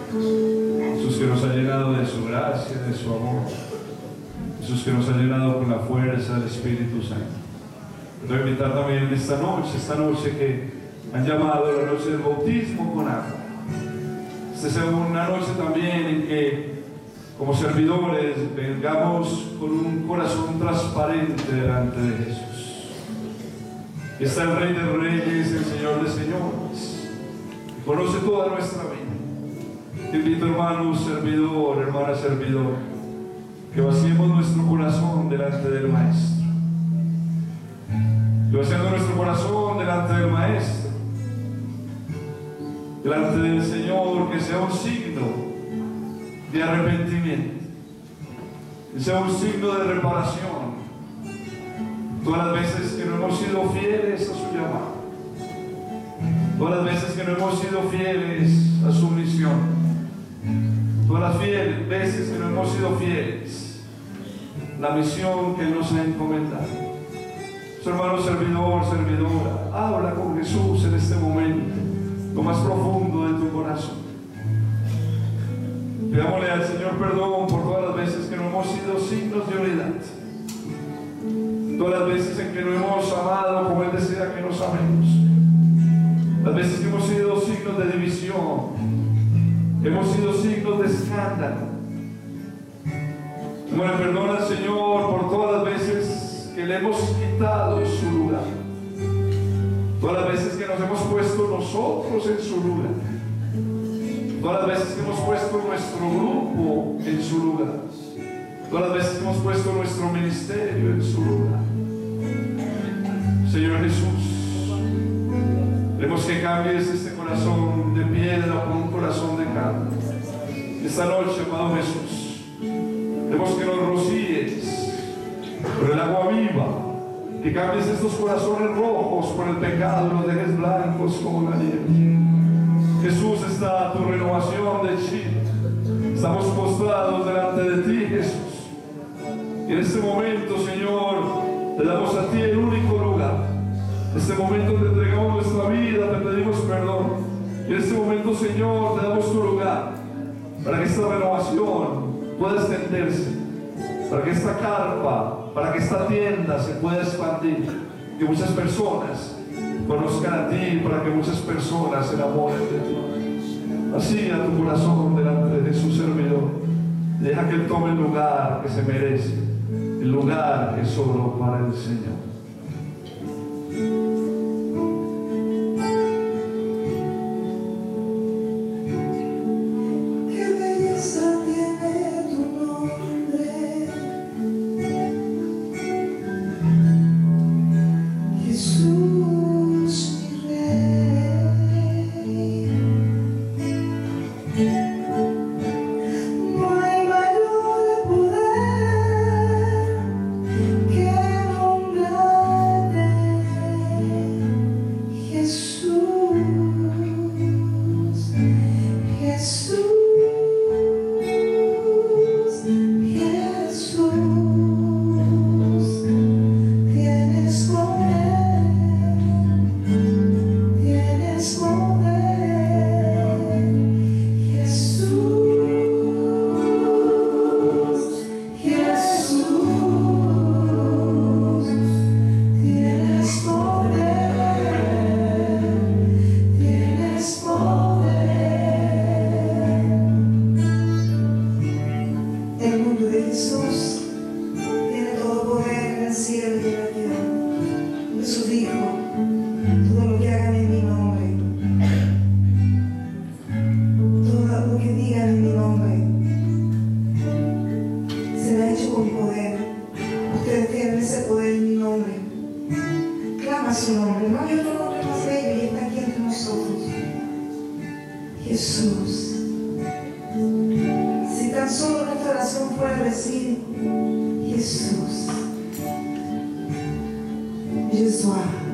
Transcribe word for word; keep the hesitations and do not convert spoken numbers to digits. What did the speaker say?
Jesús que nos ha llenado de su gracia, de su amor. Jesús que nos ha llenado con la fuerza del Espíritu Santo. Te voy a invitar también esta noche, esta noche que han llamado la noche del bautismo con agua. Esta es una noche también en que, como servidores, vengamos con un corazón transparente delante de Jesús. Está el Rey de Reyes, el Señor de Señores, que conoce toda nuestra vida. Te invito, hermano servidor, hermana servidor, que vaciemos nuestro corazón delante del Maestro. Que vaciando nuestro corazón delante del Maestro, delante del Señor, que sea un signo de arrepentimiento, que sea un signo de reparación. Todas las veces que no hemos sido fieles a su llamado, todas las veces que no hemos sido fieles a su misión, todas las fieles, veces que no hemos sido fieles a la misión que Él nos ha encomendado. Su hermano servidor, servidora, habla con Jesús en este momento, lo más profundo de tu corazón. Pidámosle al Señor perdón por todas las veces que no hemos sido signos de unidad, todas las veces en que no hemos amado como Él desea que nos amemos, las veces que hemos sido signos de división, hemos sido signos de escándalo. Bueno, perdona al Señor por todas las veces que le hemos quitado su lugar, todas las veces que nos hemos puesto nosotros en su lugar, todas las veces que hemos puesto nuestro grupo en su lugar, todas las veces que hemos puesto nuestro ministerio en su lugar. Señor Jesús, queremos que cambies este corazón de piedra por un corazón de carne. Esta noche, amado Jesús, queremos que nos rocíes por el agua viva, que cambies estos corazones rojos por el pecado y los dejes blancos como la nieve. Jesús, está tu renovación de Chile. Estamos postrados delante de ti, Jesús. Y en este momento, Señor, te damos a ti el único lugar. En este momento te entregamos nuestra vida, te pedimos perdón. Y en este momento, Señor, te damos tu lugar para que esta renovación pueda extenderse, para que esta carpa, para que esta tienda se pueda expandir, que muchas personas conozcan a ti, para que muchas personas se enamoren de ti. Así a tu corazón delante de su servidor, deja que Él tome el lugar que se merece, el lugar que es solo para el Señor. Jesús, si tan solo nuestra oración fuera decir, Jesús, je sois.